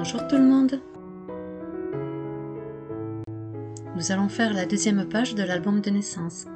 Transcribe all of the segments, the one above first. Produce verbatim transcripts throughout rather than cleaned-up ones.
Bonjour tout le monde. Nous allons faire la deuxième page de l'album de naissance.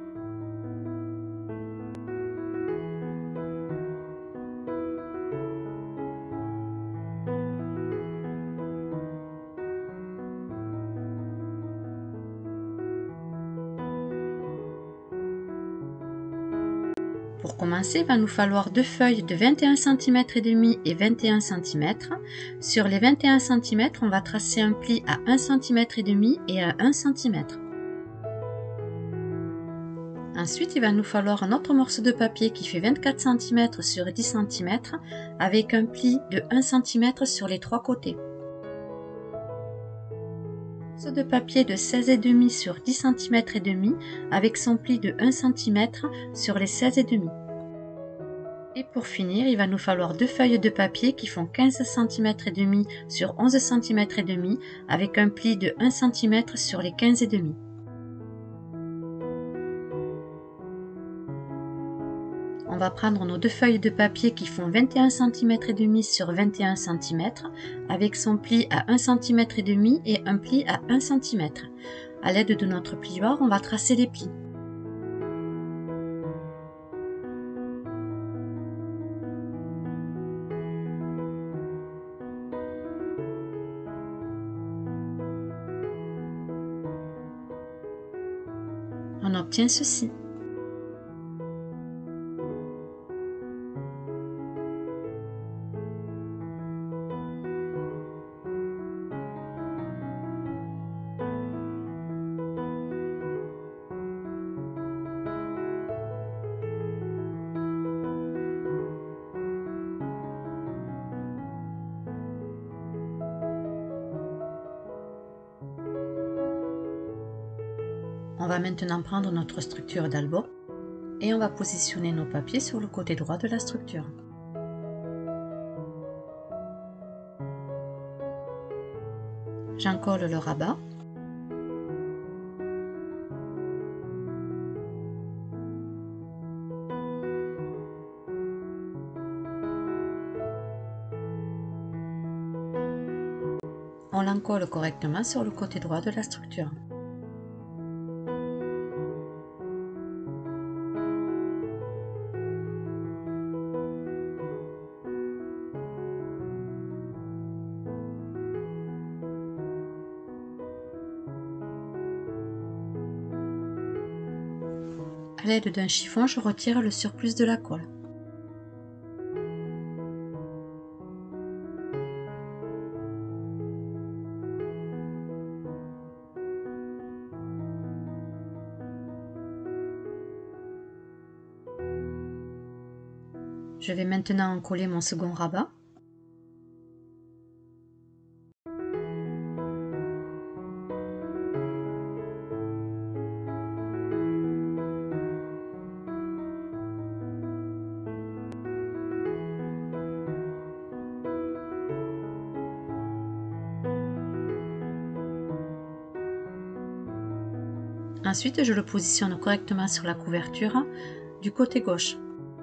Pour commencer, il va nous falloir deux feuilles de vingt et un centimètres et demi et vingt et un centimètres. Sur les vingt et un centimètres, on va tracer un pli à un centimètre et demi et à un centimètre. Ensuite, il va nous falloir un autre morceau de papier qui fait vingt-quatre centimètres sur dix centimètres avec un pli de un centimètre sur les trois côtés. Un morceau de papier de seize et demi sur dix centimètres et demi avec son pli de un centimètre sur les seize et demi. Et pour finir, il va nous falloir deux feuilles de papier qui font quinze centimètres et demi sur onze centimètres et demi avec un pli de un centimètre sur les quinze et demi. On va prendre nos deux feuilles de papier qui font vingt et un centimètres et demi sur vingt et un centimètres avec son pli à un centimètre et demi et un pli à un centimètre. À l'aide de notre plioir, on va tracer les plis. On obtient ceci. On va maintenant prendre notre structure d'album et on va positionner nos papiers sur le côté droit de la structure. J'encolle le rabat. On l'encolle correctement sur le côté droit de la structure. À l'aide d'un chiffon, je retire le surplus de la colle. Je vais maintenant encoller mon second rabat. Ensuite, je le positionne correctement sur la couverture du côté gauche.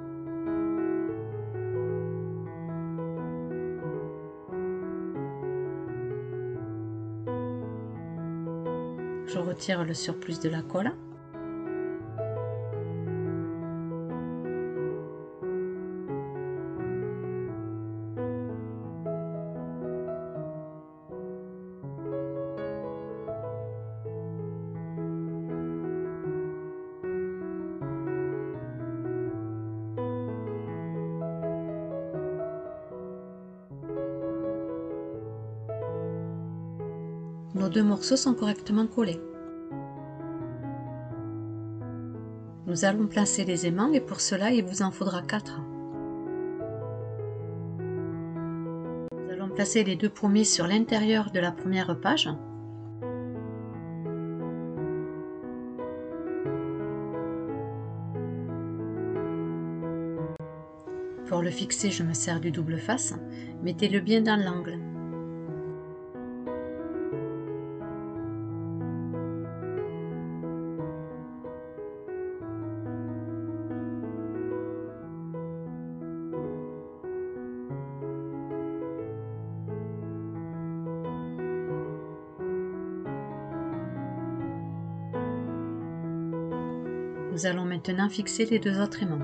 Je retire le surplus de la colle. Nos deux morceaux sont correctement collés. Nous allons placer les aimants et pour cela il vous en faudra quatre. Nous allons placer les deux premiers sur l'intérieur de la première page. Pour le fixer, je me sers du double face. Mettez-le bien dans l'angle. Nous allons maintenant fixer les deux autres aimants.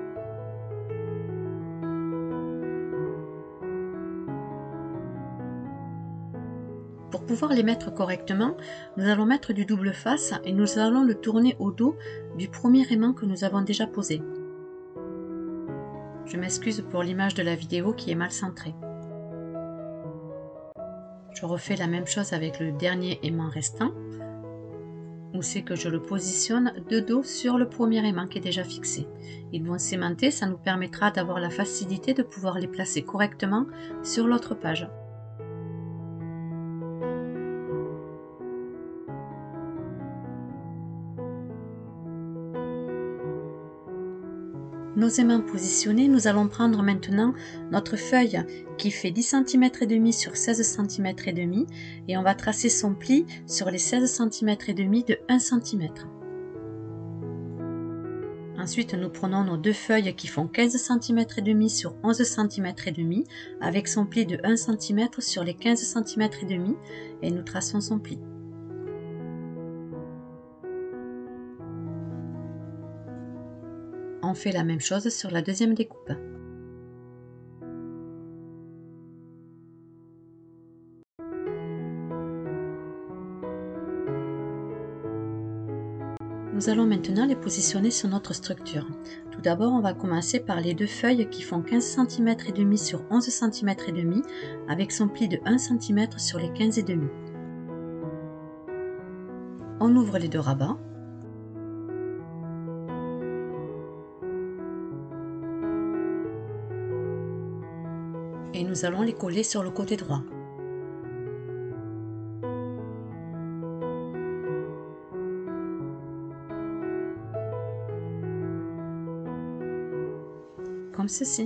Pour pouvoir les mettre correctement, nous allons mettre du double face et nous allons le tourner au dos du premier aimant que nous avons déjà posé. Je m'excuse pour l'image de la vidéo qui est mal centrée. Je refais la même chose avec le dernier aimant restant, où c'est que je le positionne de dos sur le premier aimant qui est déjà fixé. Ils vont s'aimanter, ça nous permettra d'avoir la facilité de pouvoir les placer correctement sur l'autre page. Nos aimants positionnés, nous allons prendre maintenant notre feuille qui fait dix centimètres et demi sur seize centimètres et demi et on va tracer son pli sur les seize centimètres et demi de un centimètre. Ensuite, nous prenons nos deux feuilles qui font quinze centimètres et demi sur onze centimètres et demi avec son pli de un centimètre sur les quinze centimètres et demi et nous traçons son pli. On fait la même chose sur la deuxième découpe. Nous allons maintenant les positionner sur notre structure. Tout d'abord, on va commencer par les deux feuilles qui font quinze centimètres et demi sur onze centimètres et demi avec son pli de un centimètre sur les quinze et demi. On ouvre les deux rabats. Et nous allons les coller sur le côté droit. Comme ceci.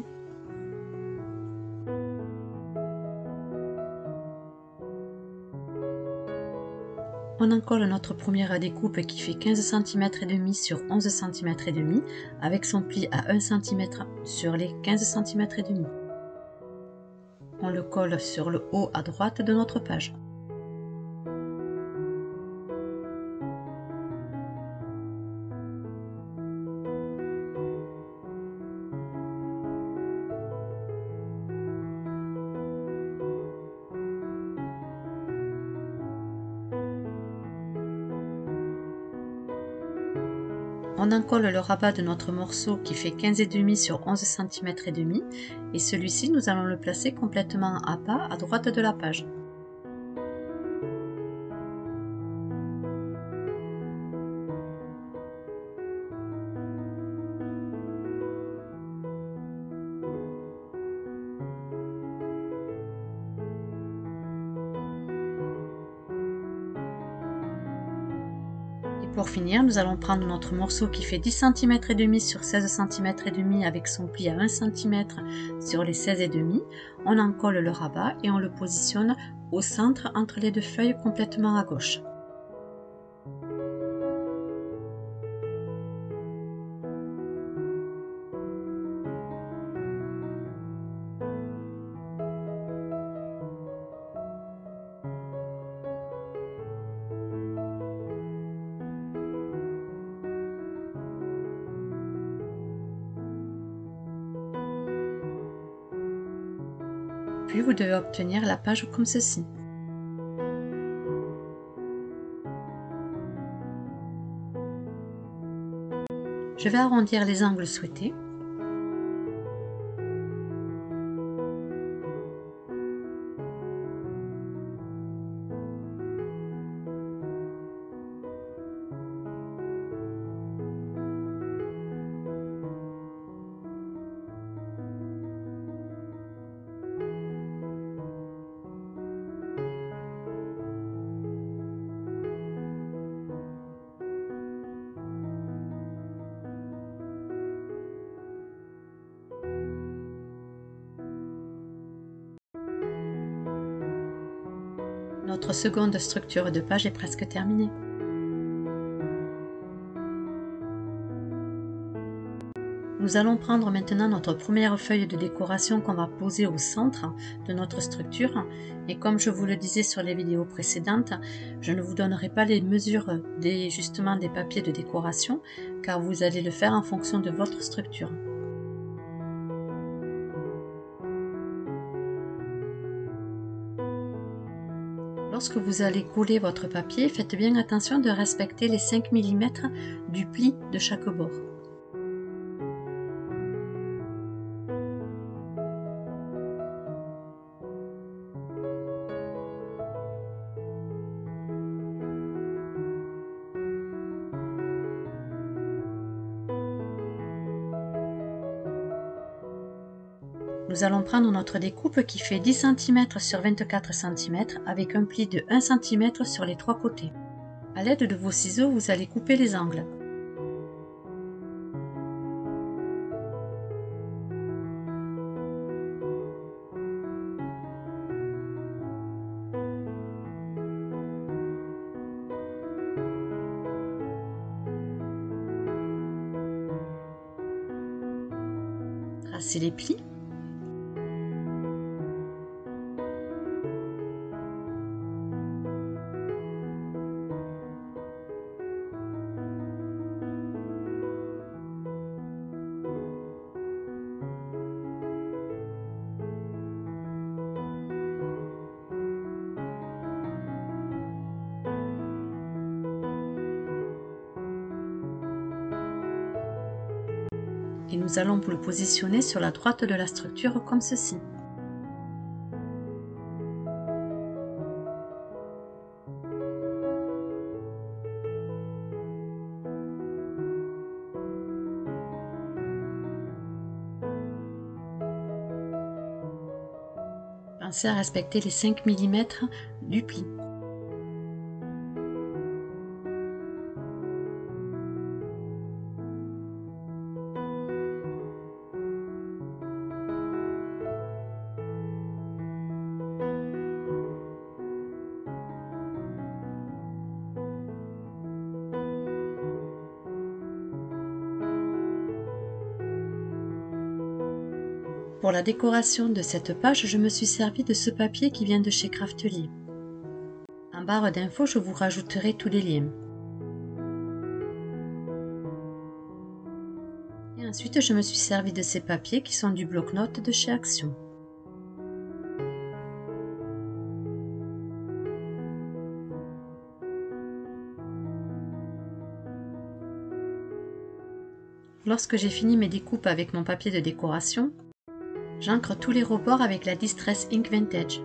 On en colle notre première découpe qui fait quinze centimètres et demi sur onze centimètres et demi avec son pli à un centimètre sur les quinze centimètres et demi. On le colle sur le haut à droite de notre page. On en colle le rabat de notre morceau qui fait quinze et demi sur onze centimètres et demi et celui-ci nous allons le placer complètement à bas à droite de la page. Pour finir, nous allons prendre notre morceau qui fait dix centimètres et demi sur seize centimètres et demi avec son pli à un centimètre sur les seize et demi. On en colle le rabat et on le positionne au centre entre les deux feuilles complètement à gauche. Puis vous devez obtenir la page comme ceci. Je vais arrondir les angles souhaités. Notre seconde structure de page est presque Nous allons prendre maintenant notre première feuille de décoration qu'on va poser au centre de notre structure. Et comme je vous le disais sur les vidéos précédentes, je ne vous donnerai pas les mesures des, justement des papiers de décoration, car vous allez le faire en fonction de votre structure. Lorsque vous allez coller votre papier, faites bien attention de respecter les cinq millimètres du pli de chaque bord. Nous allons prendre notre découpe qui fait dix centimètres sur vingt-quatre centimètres avec un pli de un centimètre sur les trois côtés. A l'aide de vos ciseaux, vous allez couper les angles. Tracez les plis. Et nous allons le positionner sur la droite de la structure comme ceci. Pensez à respecter les cinq millimètres du pli. Pour la décoration de cette page, je me suis servi de ce papier qui vient de chez Craftelier. En barre d'infos, je vous rajouterai tous les liens. Et ensuite, je me suis servi de ces papiers qui sont du bloc-notes de chez Action. Lorsque j'ai fini mes découpes avec mon papier de décoration, j'encre tous les rebords avec la Distress Ink Vintage.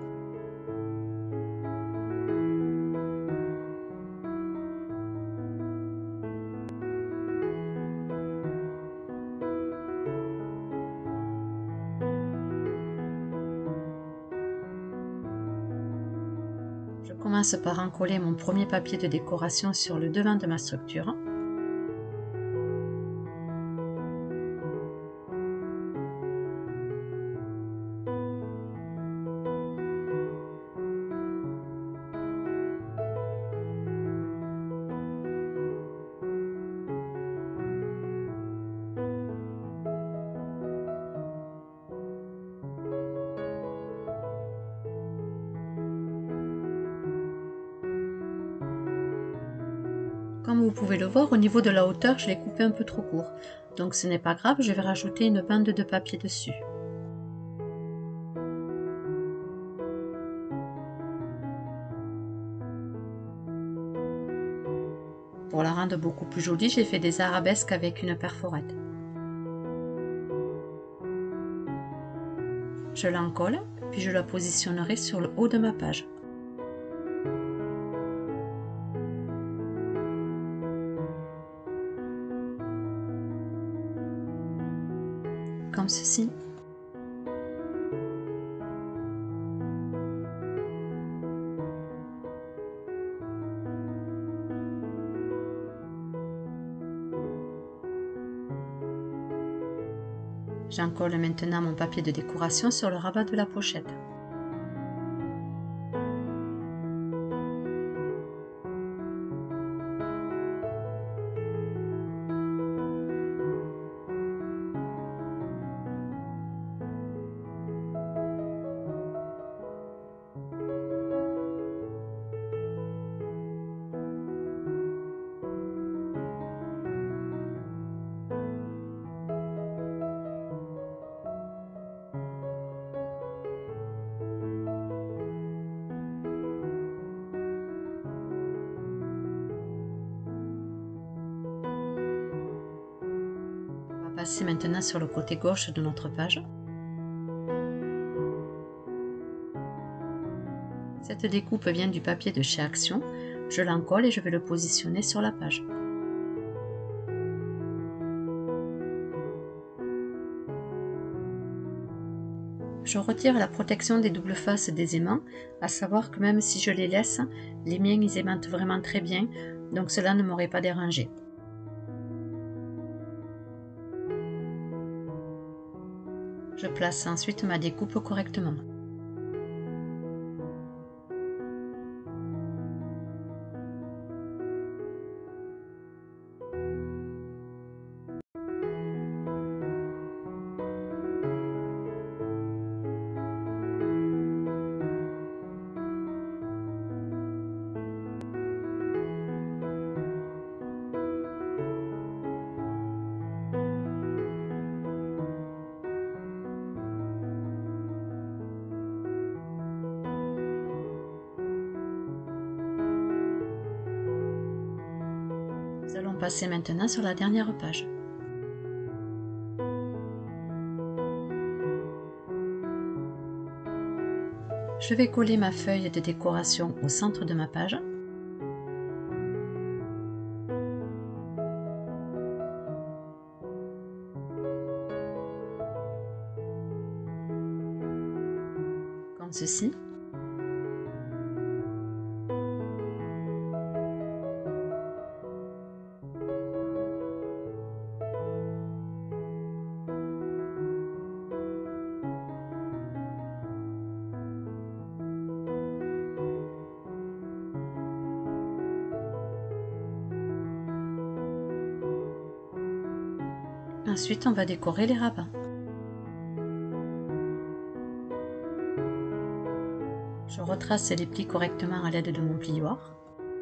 Je commence par encoller mon premier papier de décoration sur le devant de ma structure. Comme vous pouvez le voir, au niveau de la hauteur, je l'ai coupé un peu trop court. Donc ce n'est pas grave, je vais rajouter une bande de papier dessus. Pour la rendre beaucoup plus jolie, j'ai fait des arabesques avec une perforette. Je l'encolle, puis je la positionnerai sur le haut de ma page. Comme ceci. J'encolle maintenant mon papier de décoration sur le rabat de la pochette. Passer maintenant sur le côté gauche de notre page. Cette découpe vient du papier de chez Action. Je l'encolle et je vais le positionner sur la page. Je retire la protection des doubles faces des aimants, à savoir que même si je les laisse, les miens ils aimantent vraiment très bien, donc cela ne m'aurait pas dérangé. Je place ensuite ma découpe correctement. Nous allons passer maintenant sur la dernière page. Je vais coller ma feuille de décoration au centre de ma page. Comme ceci. Ensuite, on va décorer les rabats. Je retrace les plis correctement à l'aide de mon plioir.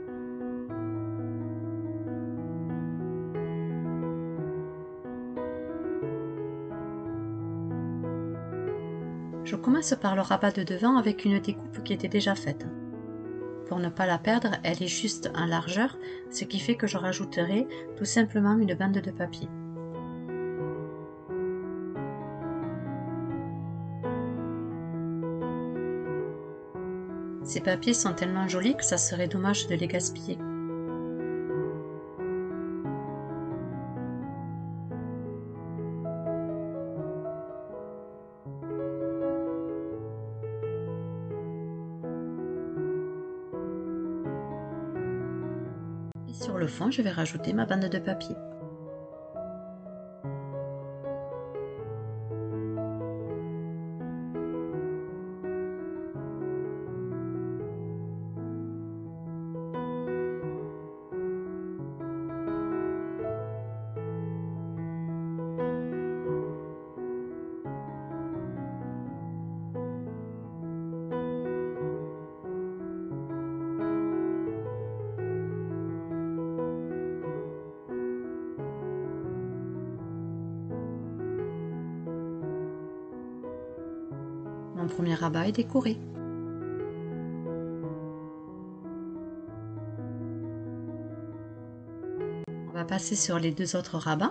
Je commence par le rabat de devant avec une découpe qui était déjà faite. Pour ne pas la perdre, elle est juste en largeur, ce qui fait que je rajouterai tout simplement une bande de papier. Ces papiers sont tellement jolis que ça serait dommage de les gaspiller. Et sur le fond, je vais rajouter ma bande de papier. Mon premier rabat est décoré. On va passer sur les deux autres rabats.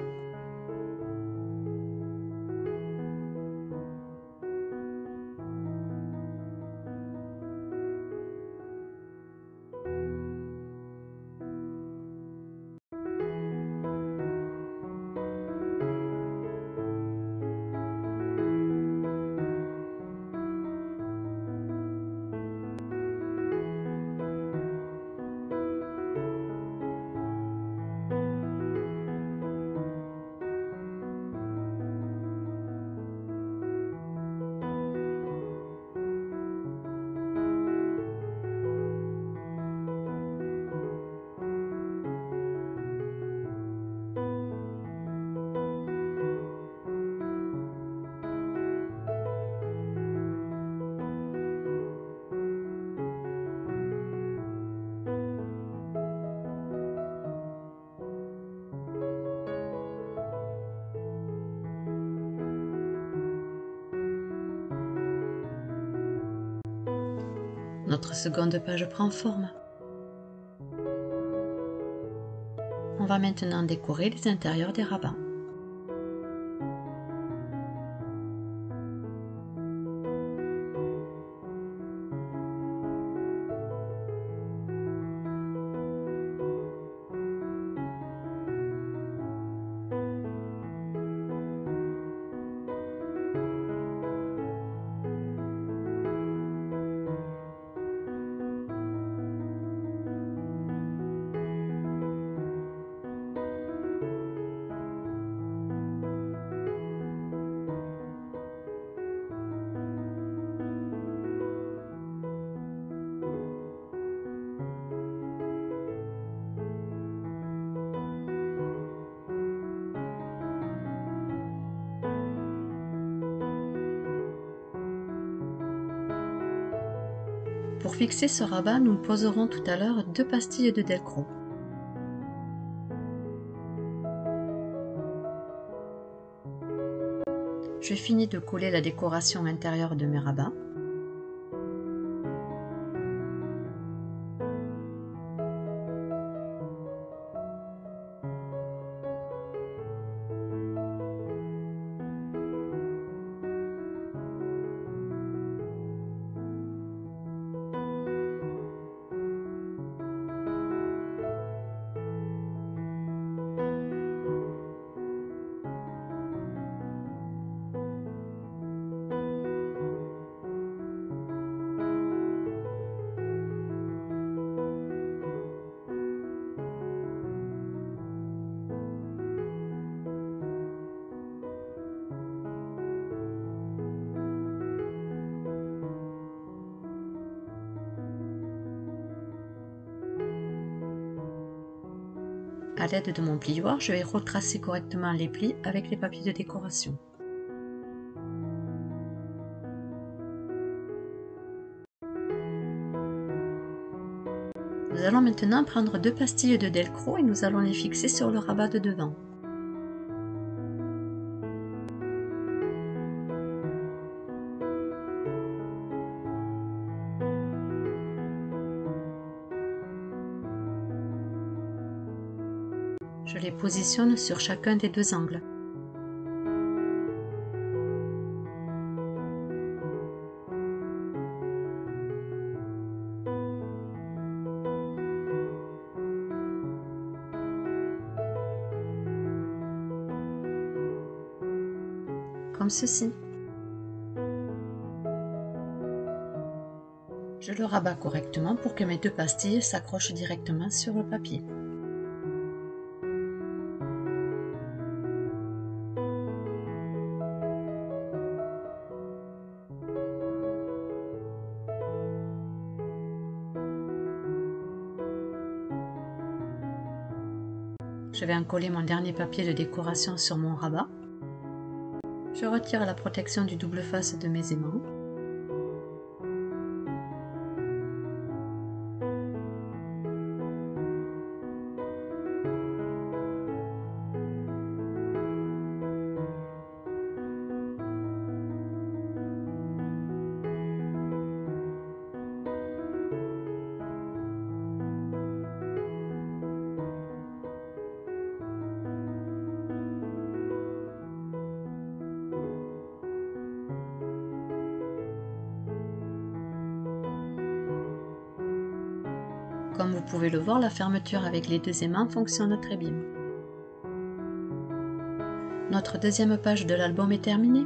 Notre seconde page prend forme. On va maintenant décorer les intérieurs des rabats. Pour fixer ce rabat, nous poserons tout à l'heure deux pastilles de Delcro. Je finis de coller la décoration intérieure de mes rabats. À l'aide de mon plioir, je vais retracer correctement les plis avec les papiers de décoration. Nous allons maintenant prendre deux pastilles de Delcro et nous allons les fixer sur le rabat de devant. Je les positionne sur chacun des deux angles. Comme ceci. Je le rabats correctement pour que mes deux pastilles s'accrochent directement sur le papier. Je vais encoller mon dernier papier de décoration sur mon rabat. Je retire la protection du double face de mes aimants. Comme vous pouvez le voir, la fermeture avec les deux aimants fonctionne très bien. Notre deuxième page de l'album est terminée.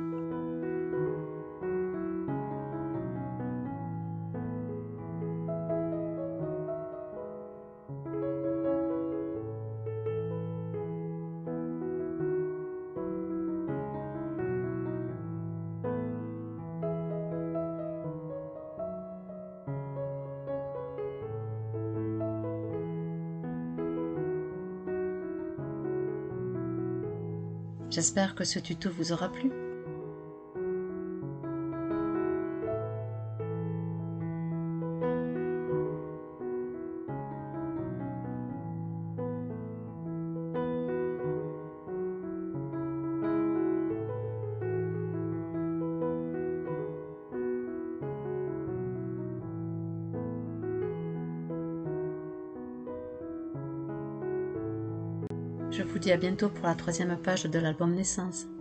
J'espère que ce tuto vous aura plu. Je vous dis à bientôt pour la troisième page de l'album Naissance.